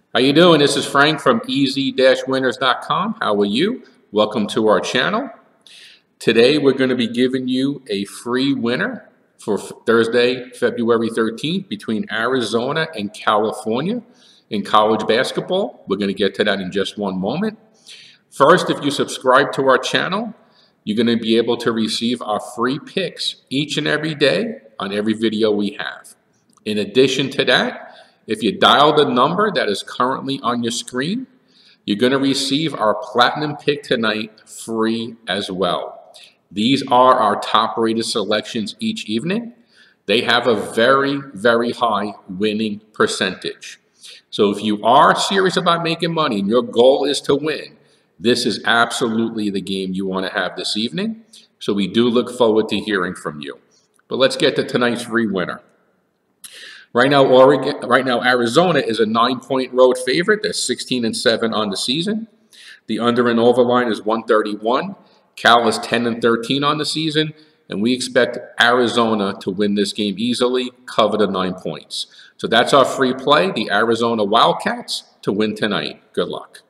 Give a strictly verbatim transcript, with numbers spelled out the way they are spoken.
How you doing? This is Frank from easy winners dot com. How are you? Welcome to our channel. Today we're going to be giving you a free winner for Thursday, February thirteenth between Arizona and California in college basketball. We're going to get to that in just one moment. First, if you subscribe to our channel, you're going to be able to receive our free picks each and every day on every video we have. In addition to that, if you dial the number that is currently on your screen, you're going to receive our Platinum Pick tonight free as well. These are our top rated selections each evening. They have a very, very high winning percentage. So if you are serious about making money and your goal is to win, this is absolutely the game you want to have this evening. So we do look forward to hearing from you. But let's get to tonight's free winner. Right now, Oregon, right now, Arizona is a nine-point road favorite. They're sixteen and seven on the season. The under and over line is one thirty-one. Cal is ten and thirteen on the season, and we expect Arizona to win this game easily, cover the nine points. So that's our free play, the Arizona Wildcats, to win tonight. Good luck.